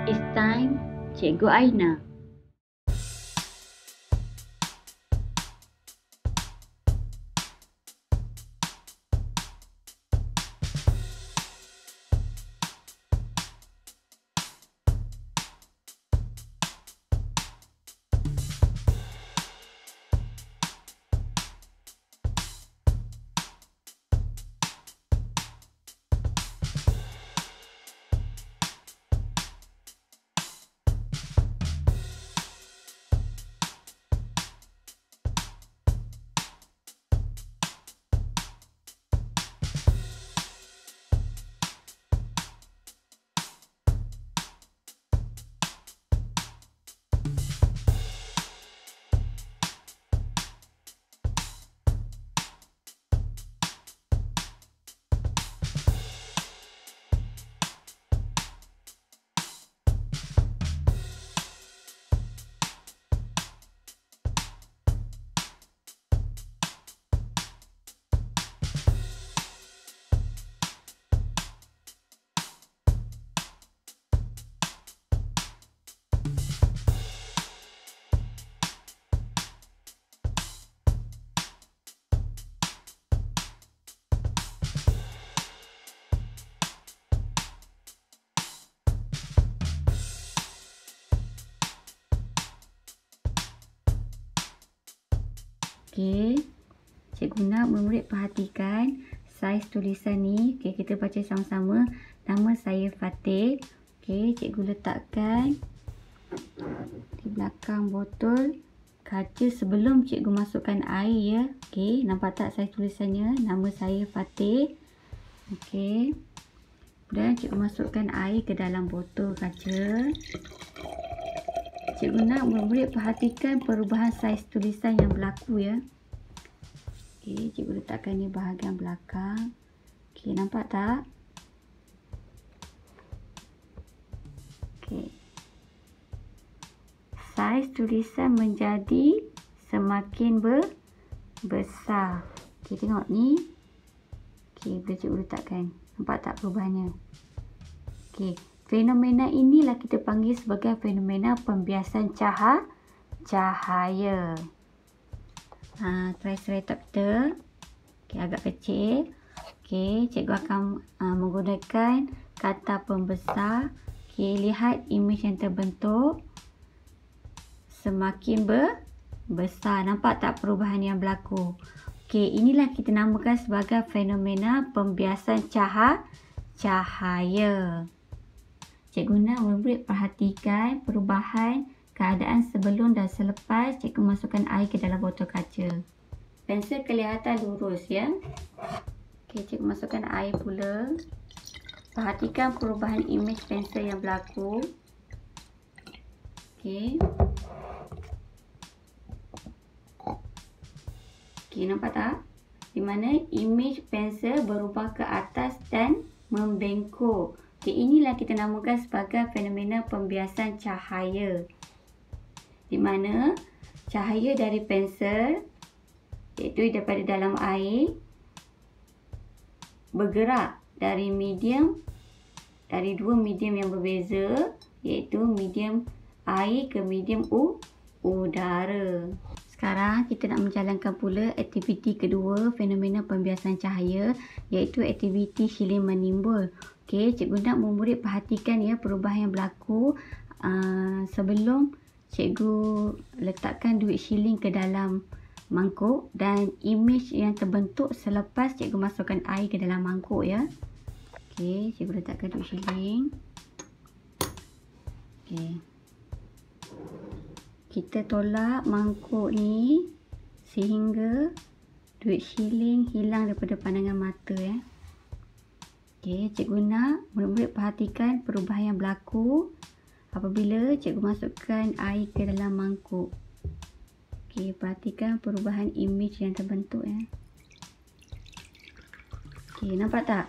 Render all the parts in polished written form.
It's time, Cikgu Aina. Okey, cikgu nak murid perhatikan saiz tulisan ni. Okey, kita baca sama-sama. Nama saya Fatih. Okey, cikgu letakkan di belakang botol kaca sebelum cikgu masukkan air ya. Okey, nampak tak saiz tulisannya? Nama saya Fatih. Okey. Kemudian cikgu masukkan air ke dalam botol kaca. Cikgu nak murid perhatikan perubahan saiz tulisan yang berlaku ya. Okey, cikgu letakkan ni bahagian belakang. Okey, nampak tak? Okey. Saiz tulisan menjadi semakin besar. Okey, tengok ni. Okey, boleh cikgu letakkan. Nampak tak perubahannya? Okey. Fenomena inilah kita panggil sebagai fenomena pembiasan cahaya. Serai-serai kita. Okey, agak kecil. Okey, cikgu akan menggunakan kata pembesar. Okey, lihat imej yang terbentuk. Semakin besar. Nampak tak perubahan yang berlaku? Okey, inilah kita namakan sebagai fenomena pembiasan cahaya. Cikgu nak murid perhatikan perubahan keadaan sebelum dan selepas cikgu masukkan air ke dalam botol kaca. Pensel kelihatan lurus ya. Okey, cikgu masukkan air pula. Perhatikan perubahan imej pensel yang berlaku. Okey. Okey, nampak tak? Di mana imej pensel berubah ke atas dan membengkok. Okey, inilah kita namakan sebagai fenomena pembiasan cahaya. Di mana cahaya dari pensel, iaitu daripada dalam air, bergerak dari dua medium yang berbeza, iaitu medium air ke medium udara. Sekarang kita nak menjalankan pula aktiviti kedua fenomena pembiasan cahaya, iaitu aktiviti shilling menimbul. Okey, cikgu nak murid perhatikan ya perubahan yang berlaku sebelum cikgu letakkan duit shilling ke dalam mangkuk dan imej yang terbentuk selepas cikgu masukkan air ke dalam mangkuk ya. Okey, cikgu letakkan duit shilling. Okey. Kita tolak mangkuk ni sehingga duit shilling hilang daripada pandangan mata ya. Okey, cikgu nak murid-murid perhatikan perubahan yang berlaku apabila cikgu masukkan air ke dalam mangkuk. Okey, perhatikan perubahan imej yang terbentuk ya. Okey, nampak tak?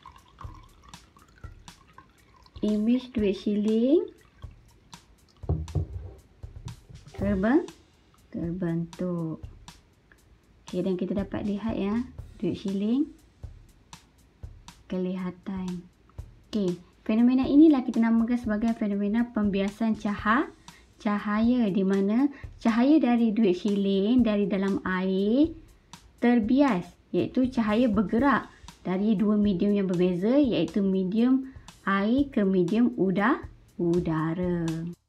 Imej duit shilling terbentuk. Okey, dan kita dapat lihat ya, duit shilling kelihatan. Okey, Fenomena inilah kita namakan sebagai fenomena pembiasan cahaya, di mana cahaya dari duit shilling dari dalam air terbias, iaitu cahaya bergerak dari dua medium yang berbeza, iaitu medium air ke medium udara.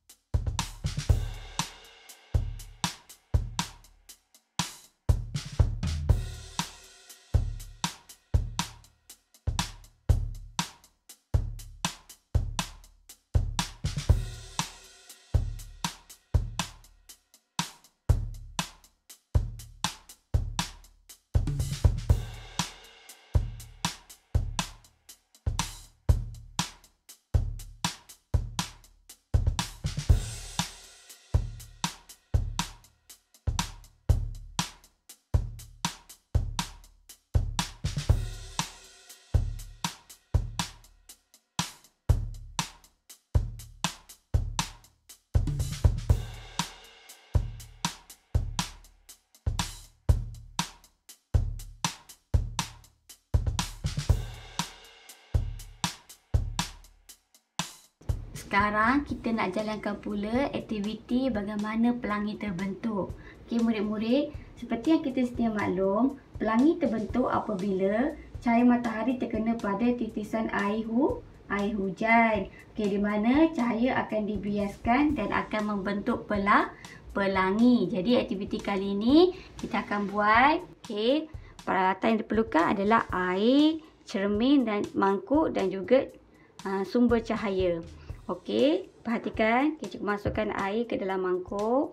Sekarang kita nak jalankan pula aktiviti bagaimana pelangi terbentuk. Okey murid-murid, seperti yang kita sedia maklum, pelangi terbentuk apabila cahaya matahari terkena pada titisan air hujan. Okey, di mana cahaya akan dibiaskan dan akan membentuk pelangi. Jadi aktiviti kali ini kita akan buat, okey, peralatan yang diperlukan adalah air, cermin dan mangkuk dan juga sumber cahaya. Okey, perhatikan, kita masukkan air ke dalam mangkuk.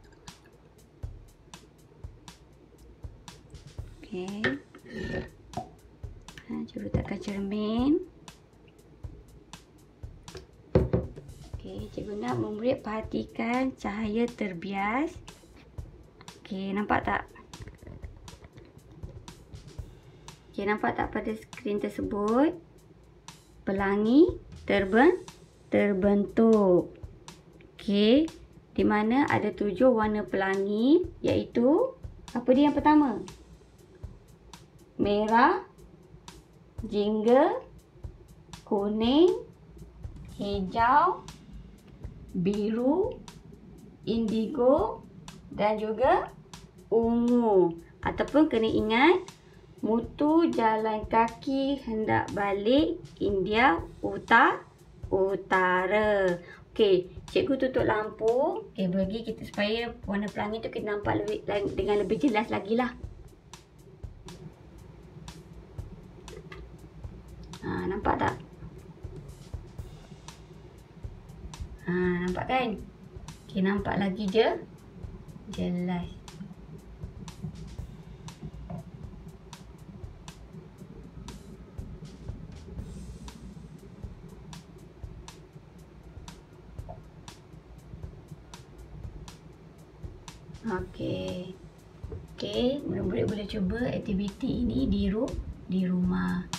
Okey. Cuba letakkan cermin. Okey, cikgu nak murid perhatikan cahaya terbias. Okey, nampak tak? Okey, nampak tak pada skrin tersebut? Pelangi terbentuk. Okey, di mana ada 7 warna pelangi, iaitu apa dia yang pertama? Merah, jingga, kuning, hijau, biru, indigo dan juga ungu. Ataupun kena ingat, mutu jalan kaki hendak balik India utara. Okey, cikgu tutup lampu. Okey, bagi kita supaya warna pelangi tu kita nampak dengan lebih jelas lagi lah. Nampak tak? Nampak kan? Okey, nampak lagi je jelas. Okey, murid-murid boleh cuba aktiviti ini di rumah.